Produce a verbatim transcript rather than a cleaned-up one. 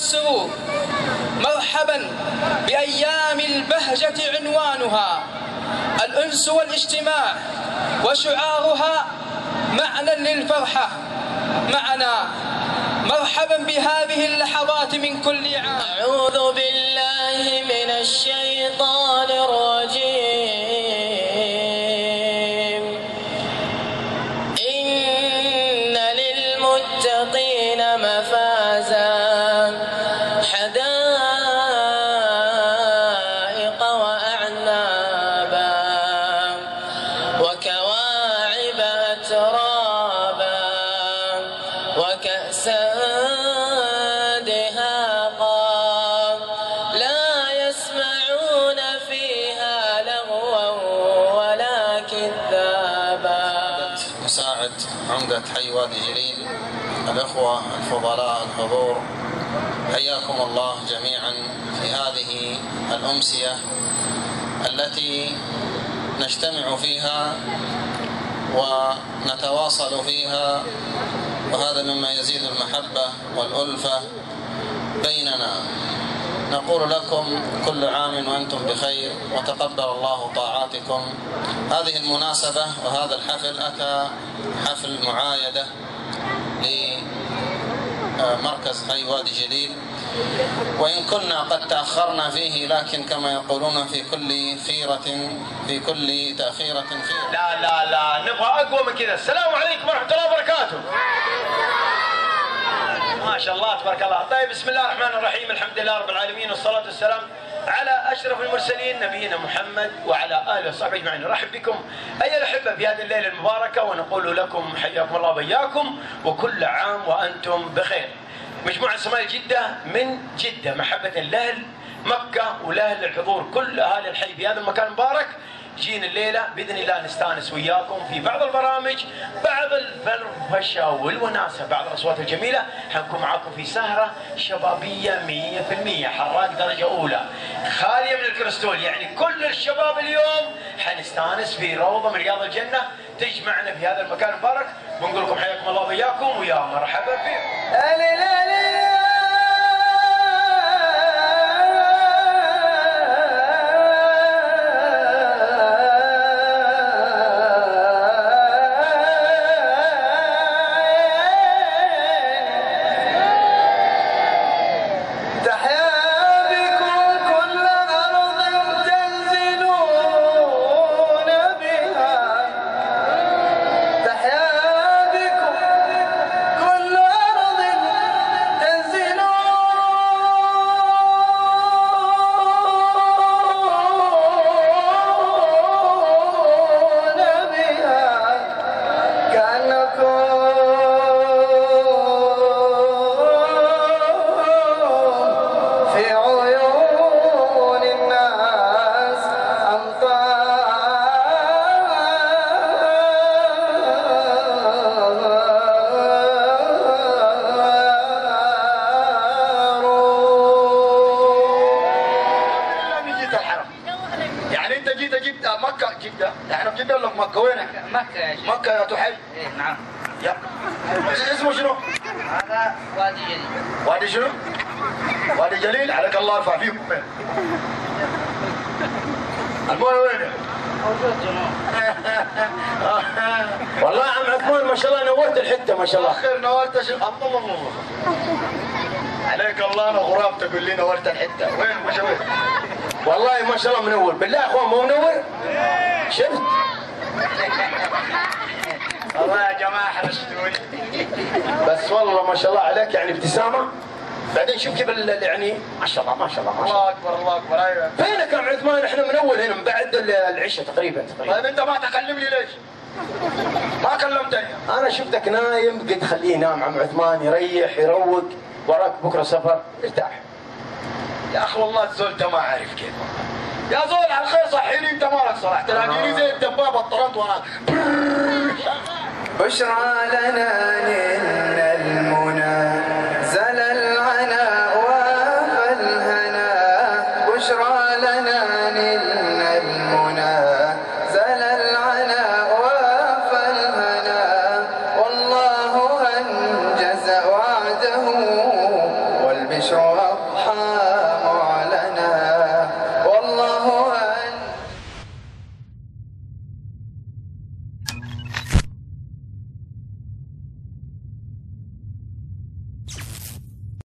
السرور. مرحبا بأيام البهجة عنوانها الأنس والاجتماع، وشعارها معنى للفرحة معنا. مرحبا بهذه اللحظات من كل عام. أعوذ بالله من الشيطان الرجيم. إن للمتقين مفازا حدائق وأعنابا وكواعب أترابا وكأسا دهاقا لا يسمعون فيها لغوا ولا كذابا. مساعد عمدة حي وادي جليل، الأخوة الفضلاء الحضور، حياكم الله جميعا في هذه الأمسية التي نجتمع فيها ونتواصل فيها، وهذا مما يزيد المحبة والألفة بيننا. نقول لكم كل عام وأنتم بخير، وتقبل الله طاعاتكم. هذه المناسبة وهذا الحفل أتى حفل معايدة لمركز حي وادي جليل، وإن كنا قد تأخرنا فيه، لكن كما يقولون في كل خيرة في كل تأخيرة خيرة. لا لا لا، نبغى أقوى من كذا. السلام عليكم ورحمة الله وبركاته. ما شاء الله تبارك الله. طيب، بسم الله الرحمن الرحيم، الحمد لله رب العالمين، والصلاة والسلام على أشرف المرسلين نبينا محمد وعلى آله وصحبه أجمعين. نرحب بكم أيها الأحبة في هذه الليلة المباركة، ونقول لكم حياكم الله وبياكم، وكل عام وأنتم بخير. مجموعة صومال جدة من جدة محبة لأهل مكة ولأهل الحضور كل أهالي الحي في هذا المكان المبارك، جينا الليلة بإذن الله نستانس وياكم في بعض البرامج، بعض الفرفشة والوناسة، بعض الأصوات الجميلة. حنكون معاكم في سهرة شبابية مية بالمية، حراق درجة أولى، خالية من الكريستول. يعني كل الشباب اليوم حنستانس في روضة من رياض الجنة تجمعنا في هذا المكان المبارك، ونقول لكم حياكم الله وياكم ويا مرحبا فيكم. مكة يا تحي؟ ايه نعم. يا اسمه شنو؟ هذا وادي جليل. وادي شنو؟ وادي جليل. عليك الله يرفع فيكم. المويه وين؟ موجود جنوب. والله يا عم عثمان ما شاء الله نورت الحته ما شاء الله. اخر نورت شو؟ الله الله الله. عليك الله، انا غراب تقول لي نورت الحته، وين مش وين؟ والله ما شاء الله منور، بالله يا اخوان مو منور؟ شفت؟ والله يا جماعه حرشتوني. بس والله ما شاء الله عليك، يعني ابتسامه. بعدين شوف كيف يعني ما شاء الله ما شاء الله ما شاء الله اكبر الله اكبر. ايوه فينك يا عم عثمان؟ احنا من اول هنا من بعد العشاء تقريبا تقريبا. طيب انت ما تكلمني ليش؟ ما كلمتني. انا شفتك نايم، قلت خليه ينام عم عثمان يريح يروق، وراك بكره سفر ارتاح. يا اخي والله الزول ده ما عارف كيف. يا زول على الخير صحيني، انت مالك صراحه تلاقيني زي الدبابه الطرنت وانا بشرى لنا